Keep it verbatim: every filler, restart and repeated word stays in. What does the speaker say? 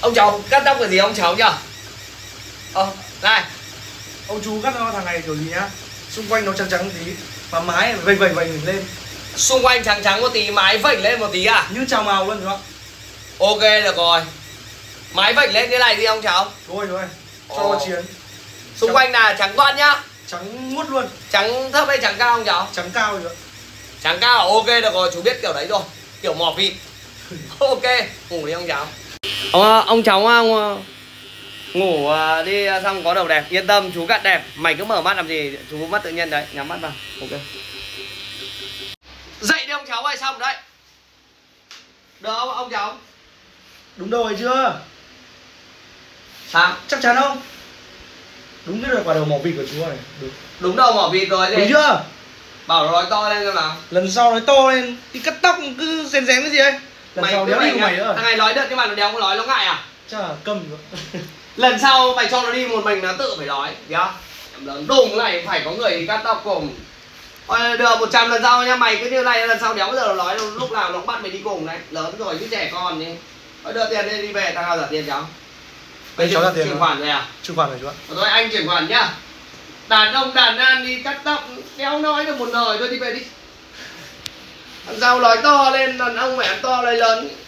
Ông cháu cắt tóc cái gì ông cháu nhỉ? Ờ, này. Ông chú cắt nó thằng này kiểu gì nhá? Xung quanh nó trắng trắng tí và mái vẩy vẩy vẩy lên. Xung quanh trắng trắng một tí, mái vẩy lên một tí à? Như trào màu luôn đúng không? Ok được rồi. Mái vẩy lên thế này đi ông cháu. Đúng rồi, đúng rồi. Cho Ồ. chiến. Xung trắng... quanh là trắng toát nhá. Trắng muốt luôn. Trắng thấp hay trắng cao ông cháu? Trắng cao rồi. Trắng cao, ok được rồi, chú biết kiểu đấy rồi. Kiểu mỏ vịt. Ok, ngủ đi ông cháu. Ông, ông cháu ông, ngủ đi xong có đầu đẹp, yên tâm chú cắt đẹp. Mày cứ mở mắt làm gì, chú mắt tự nhiên đấy, nhắm mắt vào. Ok. Dậy đi ông cháu ơi, xong đấy. Được không ông cháu? Đúng đầu rồi chưa? Sao? Chắc chắn không? Đúng cái quả đầu mỏ vịt của chú này. Đúng, đúng đầu mỏ vịt rồi. Đúng chưa? Bảo nói to lên xem nào. Lần sau nói to lên. Đi cắt tóc cứ rèn rén cái gì ấy. Lần mày sau đéo đi của mày nữa. Thằng này nói được nhưng mà nó đéo có nói, nó ngại à? Chắc là câm rồi. Lần sau mày cho nó đi một mình nó tự phải nói. Thấy không? Em lớn đùng này phải có người đi cắt tóc cùng. Thôi được một trăm lần sau nha, mày cứ như này lần sau đéo bao giờ nó nói, lúc nào nó cũng bắt mày đi cùng đấy. Lớn rồi chứ trẻ con đi. Thôi đưa tiền đi, đi về, thằng nào trả tiền cháu? Anh cháu trả tiền chuyển khoản rồi à? Chuyển khoản rồi chú ạ. Thôi anh chuyển khoản nhá. Đàn ông đàn an đi cắt tóc đéo nói được một lời, thôi đi về đi. Làm sao nói to lên, đàn ông mẹ to lời lớn.